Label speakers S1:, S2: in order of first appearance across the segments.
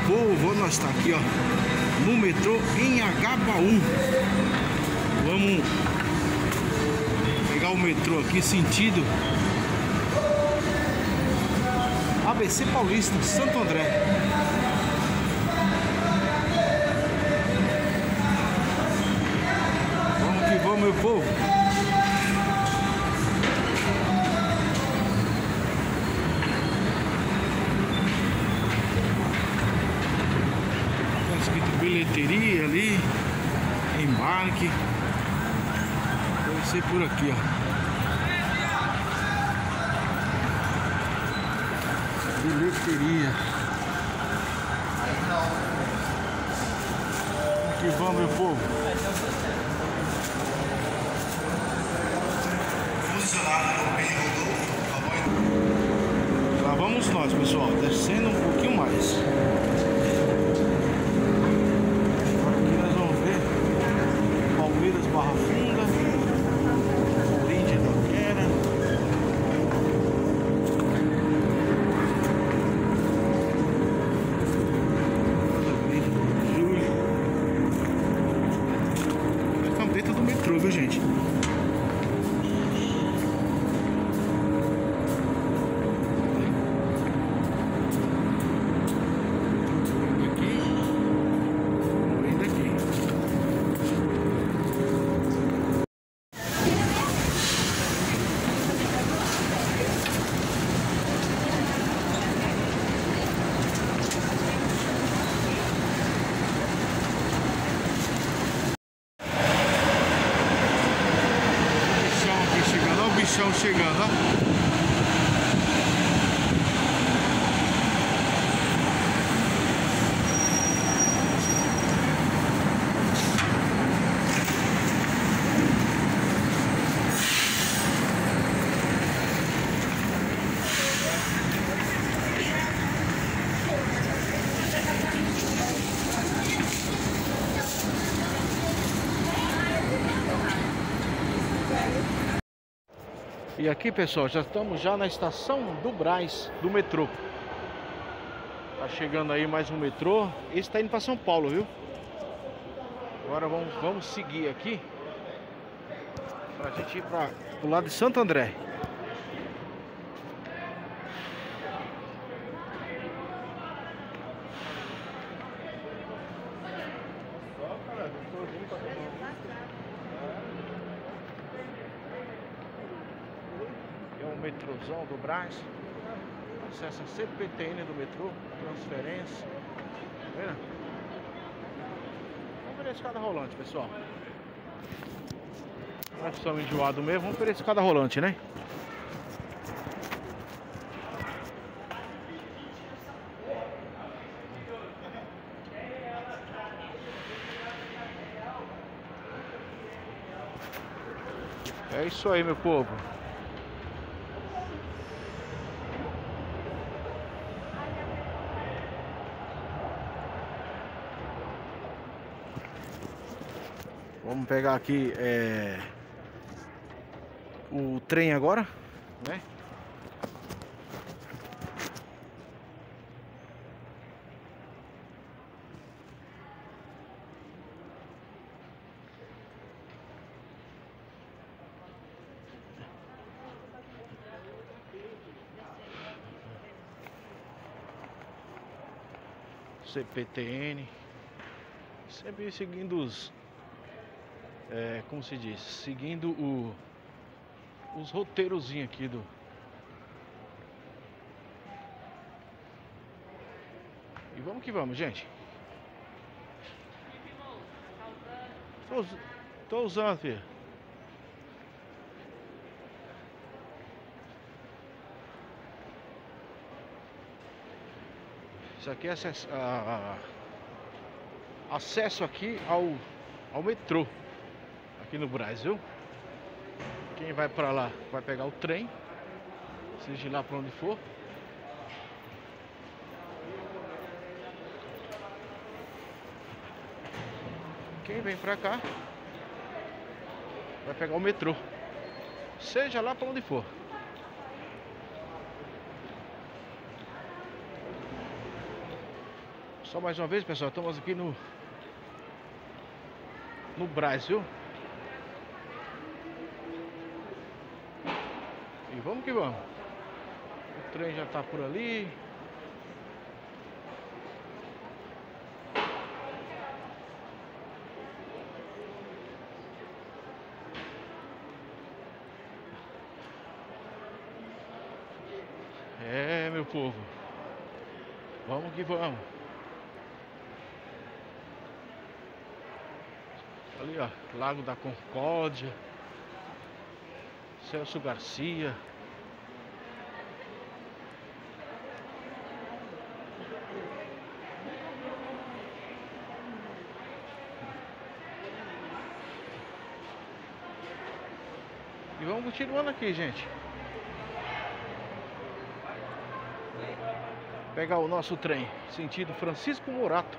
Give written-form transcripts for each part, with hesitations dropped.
S1: povo, nós está aqui, ó, no metrô em Agabaú. Vamos pegar o metrô aqui sentido ABC Paulista, Santo André. Vamos que vamos, meu povo. Tá escrito bilheteria ali, embarque. Deve ser por aqui, ó. Bilheteria. Aqui vamos, meu povo. Lá vamos nós, pessoal, descendo um pouquinho mais. Aqui nós vamos ver Palmeiras Barra Funda, Corinthians Itaquera. Estamos dentro do metrô, viu, gente? Bichão chegando, ó. E aqui, pessoal, já estamos na estação do Brás, do metrô. Tá chegando aí mais um metrô. Esse tá indo para São Paulo, viu? Agora vamos seguir aqui pra gente ir pro lado de Santo André. É um metrôzão do Brás. Acessa CPTN do metrô, transferência. Tá vendo? Vamos ver a escada rolante, pessoal. Nós estamos enjoados mesmo, vamos ver a escada rolante, né? É isso aí, meu povo. Vamos pegar aqui o trem agora, né? CPTN, sempre seguindo os, como se diz, seguindo os roteirozinhos aqui do. E vamos que vamos, gente. Tô usando, filho. Isso aqui é acesso aqui ao metrô aqui no Brasil. Quem vai pra lá vai pegar o trem, seja lá pra onde for. Quem vem pra cá vai pegar o metrô, seja lá pra onde for. Só mais uma vez, pessoal, estamos aqui no Brás, viu? E vamos que vamos. O trem já tá por ali. É, meu povo. Vamos que vamos. Ali, ó, Lago da Concórdia, Celso Garcia. E vamos continuando aqui, gente. Pegar o nosso trem, sentido Francisco Morato.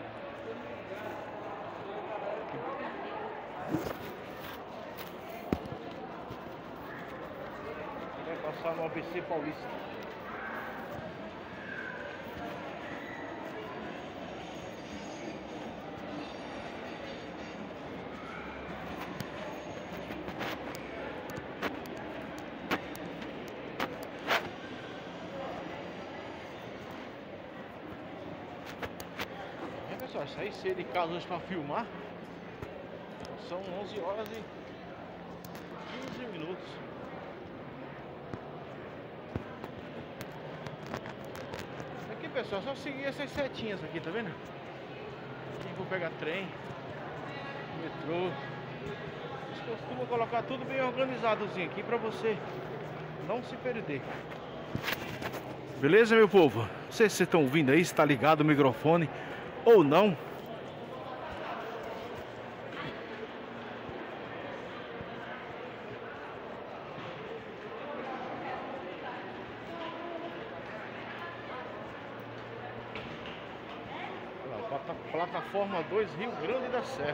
S1: Vai passar no ABC Paulista. Pessoal, saí cedo de casa hoje para filmar. São 11 horas e 15 minutos. Aqui, pessoal, só seguir essas setinhas aqui, tá vendo? Aqui vou pegar trem, metrô. Eles costumam colocar tudo bem organizadozinho aqui para você não se perder. Beleza, meu povo? Não sei se vocês estão ouvindo aí, se tá ligado o microfone ou não. Plataforma 2, Rio Grande da Serra.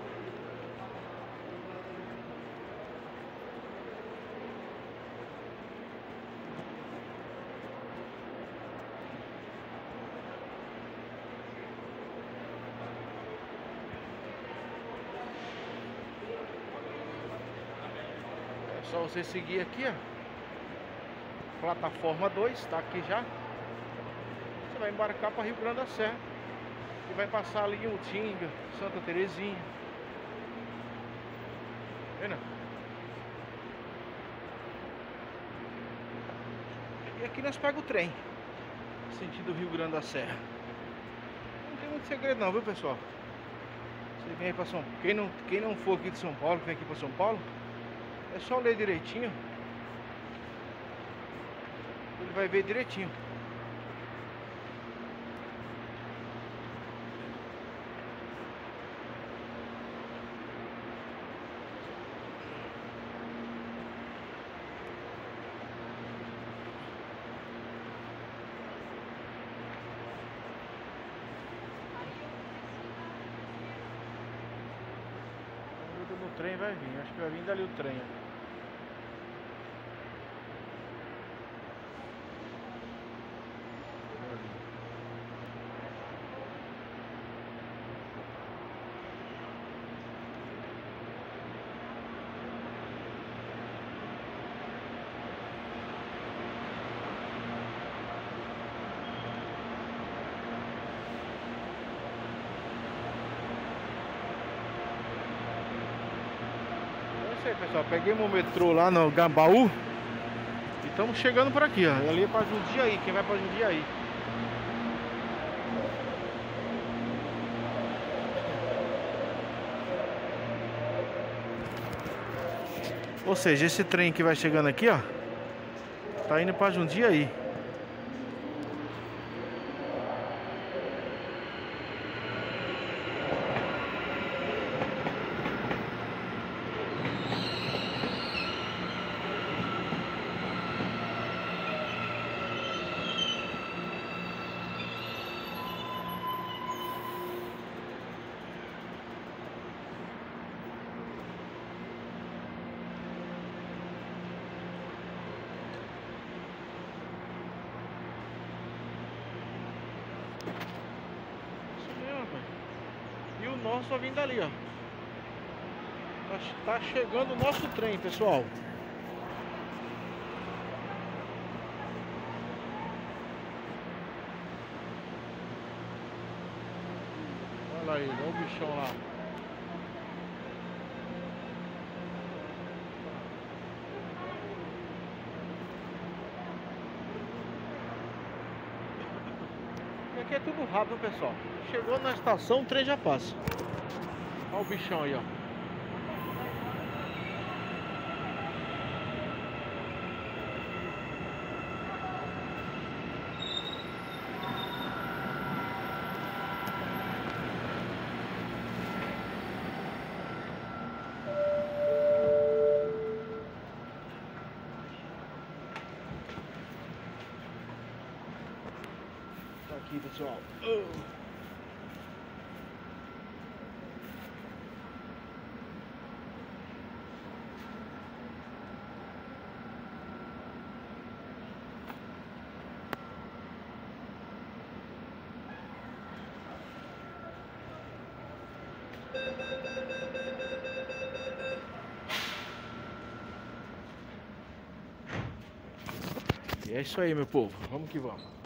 S1: É só você seguir aqui, ó. Plataforma 2, tá aqui já. Você vai embarcar para Rio Grande da Serra. E vai passar ali em Utinga, Santa Terezinha. Vendo? E aqui nós pegamos o trem, sentido Rio Grande da Serra. Não tem muito segredo não, viu, pessoal? Você vem aí para São Paulo. Quem não for aqui de São Paulo, que vem aqui para São Paulo, é só ler direitinho. Ele vai ver direitinho. O trem vai vir, acho que vai vir dali o trem. Aí, pessoal, peguei meu metrô lá no Gambaú e estamos chegando por aqui, ó. Ali é para Jundiaí, quem vai para Jundiaí. Ou seja, esse trem que vai chegando aqui, ó, tá indo para Jundiaí. nosso vai vir dali, ó. Tá chegando o nosso trem, pessoal. Olha aí, olha o bichão lá. E aqui é tudo rápido, pessoal. Chegou na estação, o trem já passa. Olha o bichão aí, ó. Tá aqui, pessoal. E é isso aí, meu povo. Vamos que vamos.